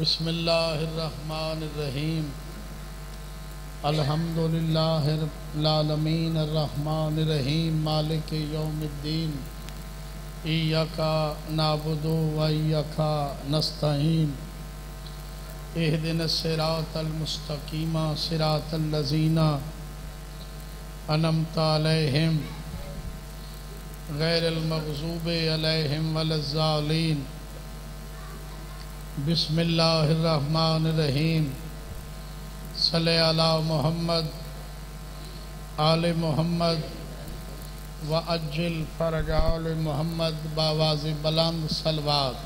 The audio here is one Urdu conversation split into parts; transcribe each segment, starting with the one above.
بسم اللہ الرحمن الرحیم الحمدللہ رب العالمین الرحمن الرحیم مالک یوم الدین ایاک نعبد و ایاک نستعین اہدنا الصراط المستقیم صراط الذین انعمت علیہم غیر المغضوب علیہم ولا الضالین بسم اللہ الرحمن الرحیم صلی علی محمد آل محمد وعجل فرج آل محمد باواز بلند صلوات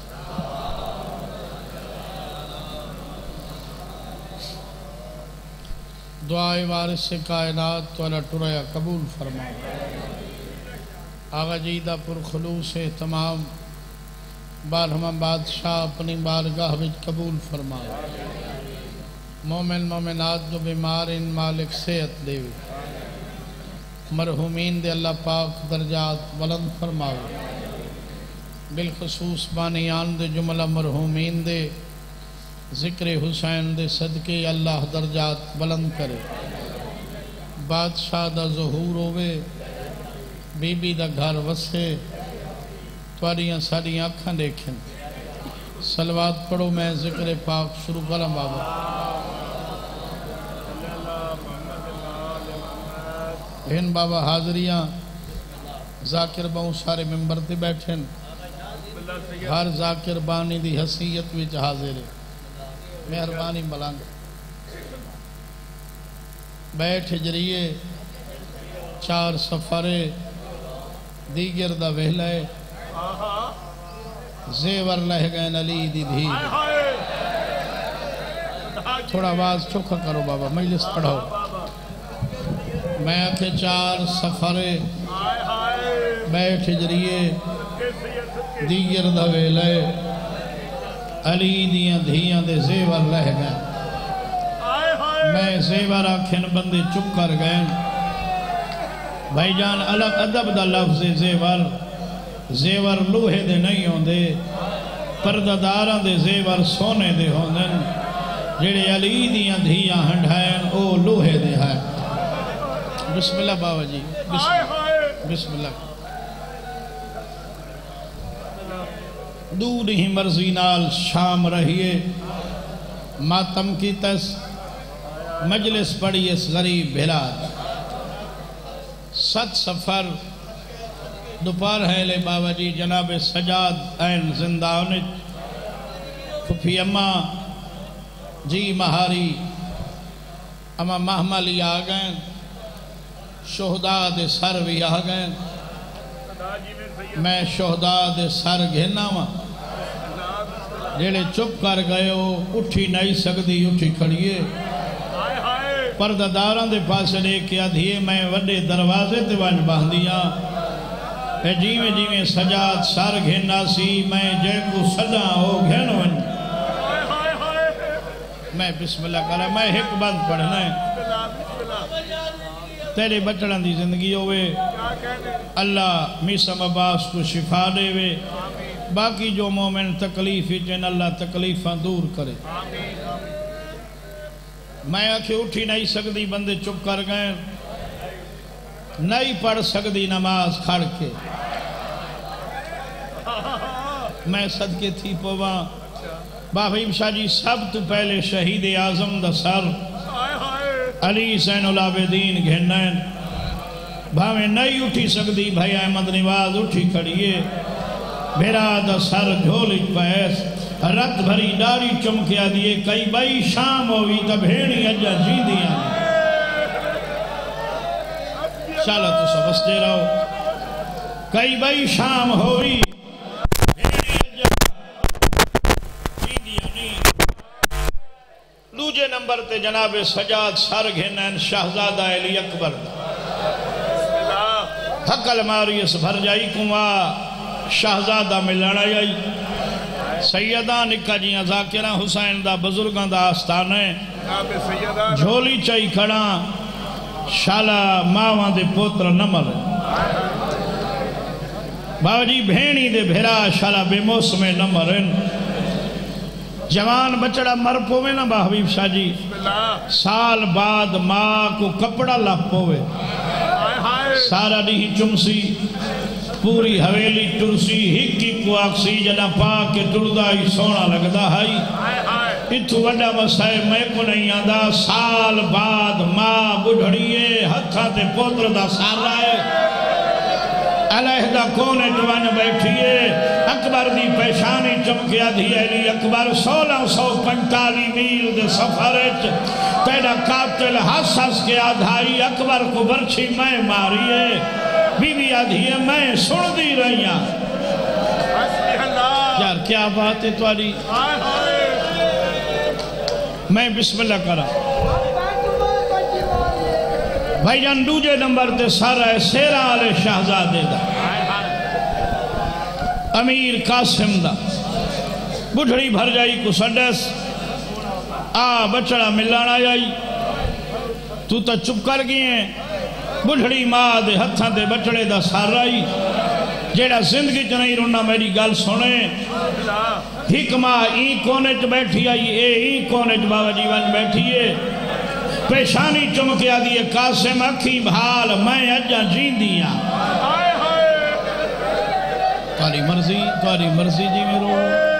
دعائے وارث کائنات والا ٹریا قبول فرما آغا جیدہ پر خلوص تمام بارہمہ بادشاہ اپنی بارگاہ وچ قبول فرما مومن مومنات جو بیمار ان مالک صحت دے مرحومین دے اللہ پاک درجات بلند فرماؤ بالخصوص بانیان دے جملہ مرحومین دے ذکر حسین دے صدقے اللہ درجات بلند کرے بادشاہ دا ظہور ہوئے بی بی دا گھر وسے تواریاں ساریاں اکھاں دیکھیں صلوات پڑھو میں ذکر پاک شروع کرم بابا ہن بابا حاضریاں ذاکر بہوں سارے ممبر تے بیٹھیں ہر ذاکر بانی دی حسیت وچ حاضر ہے مہربانی ملانگ بیٹھ جریے چار سفرے دیگر دا وہلے زیور لہ گئے علی دی دھی تھوڑا آواز چوکھا کرو بابا مجلس پڑھو میں آکھے چار سفرے بیٹھ جریے دیگر دا وہلے علی دیاں دھیاں دے زیور لہ گئے میں زیور آکھن بندے چپ کر گئے بھائی جان الگ ادب دا لفظ زیور لوہے دے نہیں ہوں دے پرداداراں دے زیور سونے دے ہوں دے جڑے علی دیاں دھیاں ہنڈھائیں او لوہے دے ہیں بسم اللہ بابا جی بسم اللہ دور ہی مرضی نال شام رہیے ماتم کی تس مجلس پڑی اس غریب بھلاد ست سفر دوپار ہے لے بابا جی جناب سجاد این زندانت پھپی اماں جی مہاری اماں محملی آگئیں شہداء دے سر بھی آگئیں میں شہداء دے سر گھنا ہوا جیڑے چپ کر گئے ہو اٹھی نہیں سکتی اٹھی کھڑیے پرداداراں دے پاس لے کے آدھیے میں وڈے دروازے تے وانج باندھیاں اے جیویں جیویں سجاد سار گھننا سی میں جے کو سجا ہو گھن ونج میں بسم اللہ کرا میں ایک بند پڑھنا ہے تیرے بچڑان دی زندگی ہوئے اللہ میسم عباس کو شفا دے وے باقی جو مومن تکلیف جن اللہ تکلیفاں دور کرے میں آکھے اٹھی نہیں سکتی بندے چپ کر گئے نہیں پڑھ سکتی نماز کھڑ کے میں صدقے تھی پواں بابا شاہ جی سب تو پہلے شہید اعظم دا سر علی زین العابدین گھنین بھاویں نہیں اٹھی سکتی بھائی احمد نواز اٹھی کھڑیے میرا دا سر جھولی پیس رت بھری ڈاری چمکیا دیئے کئی بھائی شام ہوئی تب بھیڑی اجا جی دیا شالا تو سبستے رہو کئی بھائی شام ہوئی بھیڑی اجا جی دیا نہیں دوجے نمبر تے جناب سجاد سر گھنین شہزادہ علی اکبر حقل ماری اس بھر جائی کنواں شہزادہ میں لڑائی آئی سیدہ نکا جیاں ذاکرہ حسین دا بزرگاں دا آستان ہے جھولی چائی کھڑا شالا ماواں دے پوتر نمر بابا جی بھینی دے بھیرا شالا بے موسم نمر جوان بچڑا مر پوے نا با حبیب شاہ جی سال بعد ماں کو کپڑا لپ پوے سارا نہیں چمسی پوری حویلی ٹرسی ہکی کو آکسی جنا پاک کے ٹردہ ہی سونا لگدا ہائی اتھو وڈا مسائے میں کو نہیں آدھا سال بعد ماں بڑھڑیے ہتھا تے پوتر دا سارا ہے علیحدہ کونے جوان بیٹھیے اکبر دی پیشانی چمکیا دیا لی اکبر 1645 میل دے سفرچ تیرا قاتل ہس کے آدھائی اکبر کو برچھی میں ماریے بی بی آدھیے میں سن دی رہیاں یار کیا بات ہے توالی میں بسم اللہ کرا بھائی جان دوجے نمبر تے سارا ہے سیرہ علی شہزادے دا امیر قاسم دا بڑھڑی بھر جائی کو سڈس بچڑا ملانا جائی تو تا چپ کر گئی ہیں بڑھڑی ماں دے ہتھاں دے بچڑے دا سارائی جیڑا زندگی چ نہیں رونا میری گل سنے حکمہ این کونے چ بیٹھی آئی این کونے چ بابا جیوان بیٹھیے پیشانی چمکیا دیئے قاسم اکھی بھال میں اجا جین دیا تاری مرضی جی میرو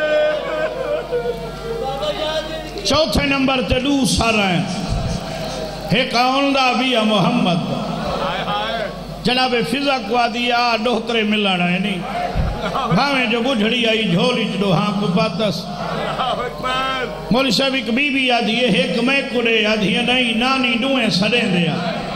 چوتھے نمبر تے دو سارا ہیں ایک آندہ بیا محمد جناب فضا کو آدیا ڈوہترے ملانا ہے نہیں بھاویں جو بڑھڑی آئی جھولی چڑو ہاں کو پاتس مولی صاحب ایک بی بی آدھیے ایک میں کڑے آدھیے نہیں نانی ڈوئیں سڑیں دیا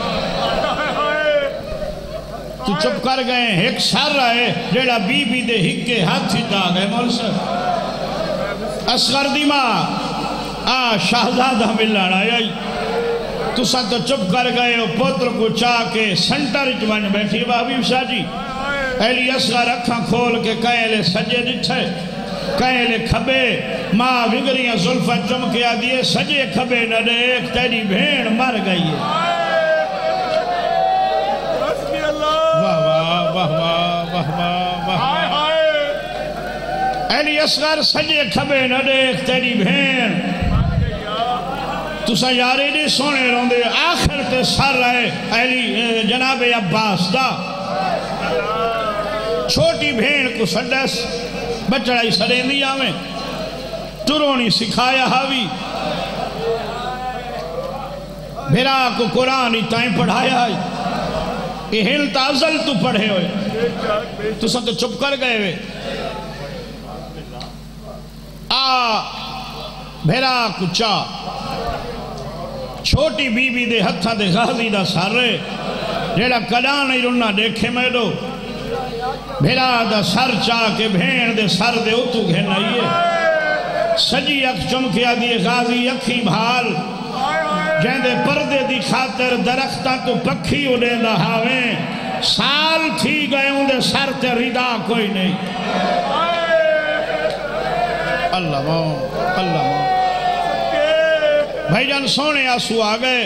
تو چپ کر گئے ایک سر رہے جیڑا بی بی دے ہک کے ہاتھ ہی دا گئے مولی صاحب اصغر دیما شہزادہ ملانا آئی تو سا تو چپ کر گئے پتر کو چاہ کے سنٹر چوان بیٹھی بابی شاہ جی ایلی اصغر اکھاں کھول کے کہیں لے سجے دٹھے کہیں لے کھبے ماں وگریاں ظلفہ چمکیا دیئے سجے کھبے نہ دیکھ تیری بھیڑ مر گئی ہے واہ واہ واہ واہ واہ واہ ایلی اصغر سجے کھبے نہ دیکھ تیری بھیڑ تو سا یاری نہیں سونے روندے آخر تے سر رہے ایلی جناب عباس دا چھوٹی بھیڑ کو سڈس بچڑائی سڑیں دیا میں ترونی سکھایا حاوی بھیرا کو قرآن ہی تائیں پڑھایا ہے یہ ہل تازل تو پڑھے ہوئے تو سا تو چپ کر گئے ہوئے بھیرا کو چاہ چھوٹی بی بی دے ہتھا دے غازی دا سارے جیڑا کڑا نہیں رننا دیکھے میں دو بھیرا دا سر چاہ کے بھین دے سر دے اتو گھنائیے سجی اک چمکیا دیئے غازی اکھی بھال جہن دے پردے دی خاطر درختہ تو پکھی اڑیں دا ہاویں سال تھی گئے ہوں دے سر تے ریدہ کوئی نہیں اللہ ماں اللہ ماں بھائی جان سونے آسو آگئے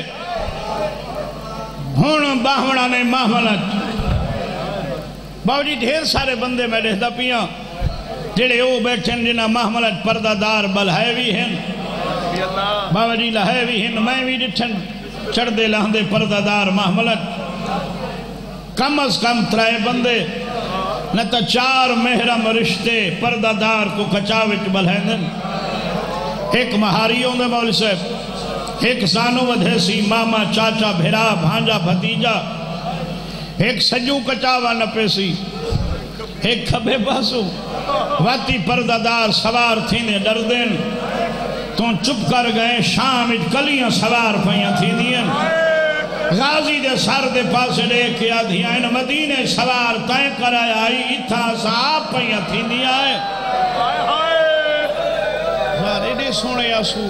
ہون باہوڑا نے محملت باو جی ڈھیر سارے بندے میں رہتا پیاں جڑے او بیٹھیں جنہ محملت پردہ دار بلہائے بھی ہیں باو جی لہائے بھی ہیں میں بھی ڈٹھن چڑھ دے لہندے پردہ دار محملت کم از کم ترائے بندے نہ تا 4 محرم رشتے پردہ دار کو کچاوچ بلہائیں دن ایک مہاریوں دے مولی صاحب ایک زانو ودھیسی ماما چاچا بھیرا بھانجا بھتیجا ایک سجو کچاوا نپیسی ایک کھبے باسو واتی پردہ دار سوار تھینے ڈر دین تو چپ کر گئے شام کلیاں سوار پہیاں تھی دین غازی دے سار دے پاس لے کے آدھیاں ان مدینے سوار تائیں کرایا آئی اتھا صاحب پہیاں تھی دیا ہے یار ایڈے سونے آسو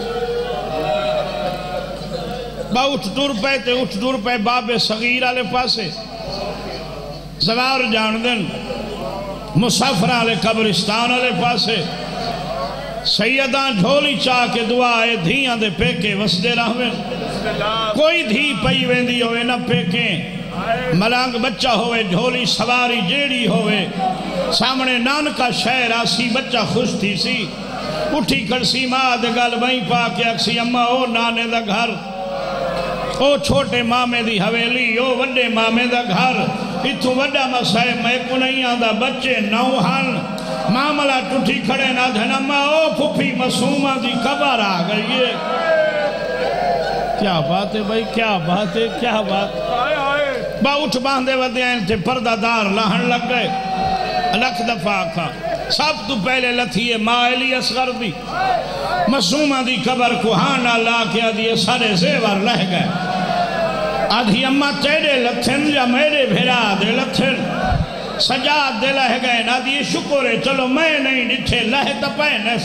با اٹھ دور پہ تے اٹھ دور پہ باب صغیر آلے پاسے زوار جان دن مسافر آلے قبرستان آلے پاسے سیدان جھولی چاہ کے دعائے دھیاں دے پیکے وسدے رہویں کوئی دھی پئی ویندی ہوئے نہ پیکیں ملانگ بچہ ہوئے جھولی سواری جیڑی ہوئے سامنے نان کا شہر آسی بچہ خوش تھی سی اٹھی کڑسی ماں دے گل بھئی پا کے اکسی اممہ او نانے دا گھر او چھوٹے مامے دی حویلی او وڈے مامے دا گھر اتھو وڈا مسائے میں کو نہیں آدھا بچے نوہن معاملہ ٹوٹھی کھڑے نہ دھنمہ او پھپھی مسومہ دی قبر آ گئی ہے کیا بات ہے بھائی کیا بات ہے کیا بات با اٹھ باندھے ودے ہیں تھے پردہ دار لہن لگ گئے لکھ دفعہ کھا سب تو پہلے لتھیے مائلی اصغر دی مسومہ دی قبر کو ہانا لا کے دیئے سارے زیور لہ گئے آدھی اممہ تیرے لتھن یا میرے بھیرا دے لتھن سجاد دے لہ گئے نا دیئے شکرے چلو میں نہیں نٹھے لہ تپینے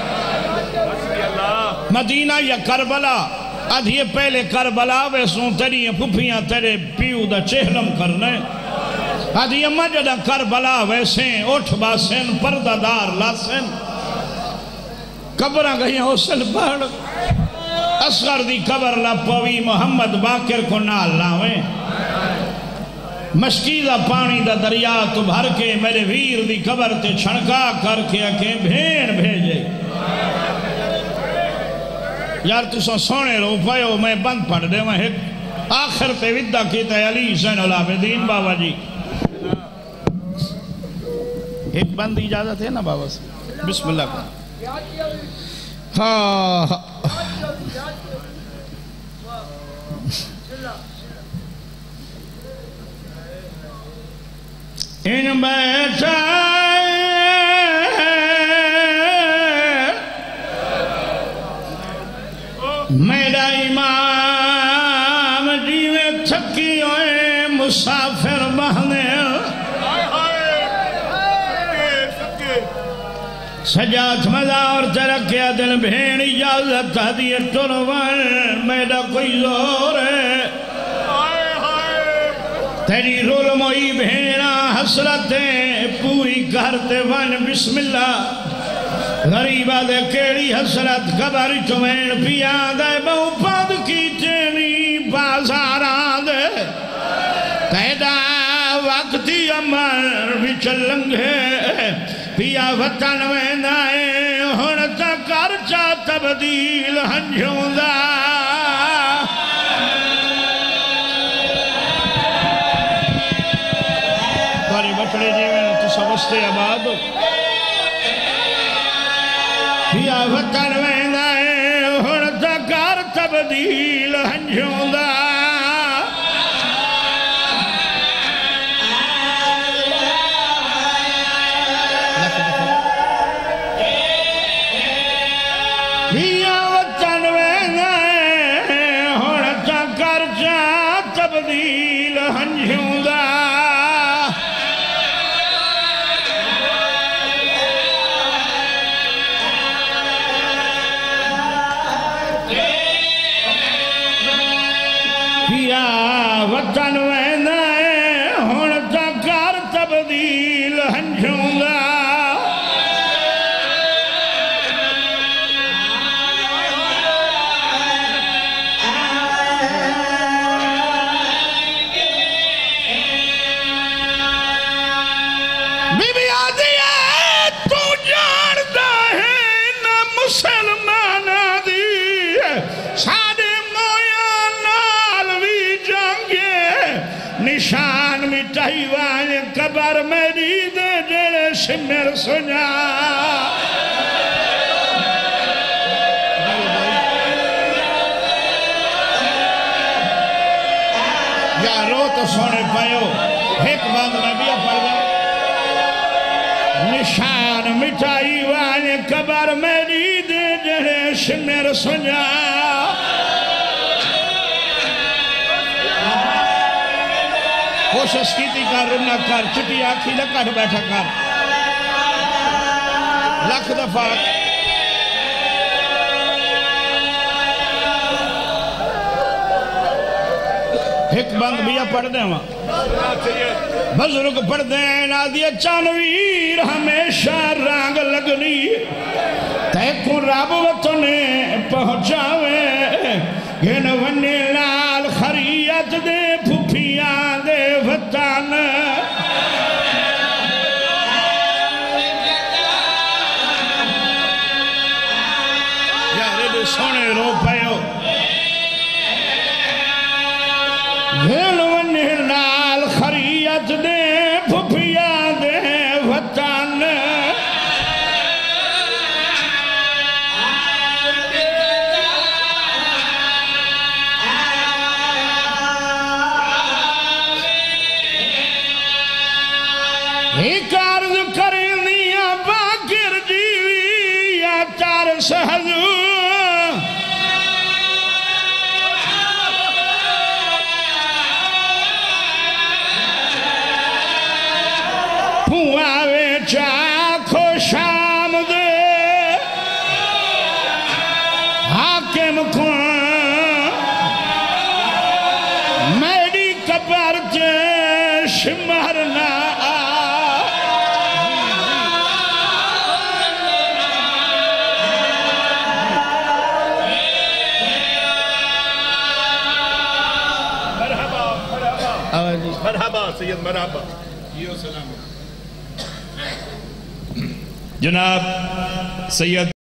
مدینہ یا کربلا آدھی پہلے کربلا ویسوں تیری پھپیاں تیرے پیو دا چہلم کرنے آدھی اممہ جدہ کربلا ویسیں اٹھ باسن پردہ دار لاسن قبرہ گئی حسن پڑھ اصغر دی قبر لپوی محمد باقر کو نال لاویں مشکیزہ پانی دا دریا تو بھر کے میرے ویر دی قبر تے چھنکا کر کے اکھیں بھین بھیجے یار تو سونے رو پائیو میں بند پڑھ دے میں ایک آخر پہ ودہ کیتا ہے علی حسین العابدین بابا جی ایک بند اجازت ہے نا بابا سے بسم اللہ کا ہاں ان بیٹھا میرا امام جیوے تھکی ہوئے مسافر بہنے سجات مزار ترکیا دل بھین اجازت دیئے ٹروان میرا کوئی زور ہے تیری رول موئی بھینا حسرتیں پوری کرتے ون بسم اللہ غریبہ دے کیڑی حسرت قبر چوین پیا دے بہو پاد کی چینی بازاران دے تیدہ وقتی امر بھی چلنگے پیا وطن میں نائے ہونتا کرچا تبدیل ہنجھوں دا باری بچڑے جیویں تو سمجھتے آباد ہو پیا وطن میں نائے ہونتا کر تبدیل ہنجھوں دا وطن ویندے ہون تکار تبدیل ہنجھوں گا بی بی آدھی ہے تو جاندہ ہے نہ مسلمان دی سادے نشان مٹائی والے قبر میری دے جڑے شمر سنیا یا رو تو سونے پائیو ایک بند میں بھی پڑھ گا نشان مٹائی والے قبر میری دے جڑے شمر سنیا کوشش کی تھی کر رنہ کر چٹی آنکھی لکھا بیٹھا کر لکھ دفعہ ایک بند بھی پڑھ دیں وہاں بزرگ پڑھ دیں نادی چانویر ہمیشہ رانگ لگنی تے کو رب وطنے پہنچاوے گھن ونی لال خریت دے پھپیاں دے وطن سونے رو پہو گھل ونہ نال خریت دے پھپیا دے وطن ایک عرض کرنی باقر جیوی یا چار سہزو پھواوے چاکھو شام دے حاکم کو میری کبر تے شمرنا مرحبا سید مرحبا جناب سید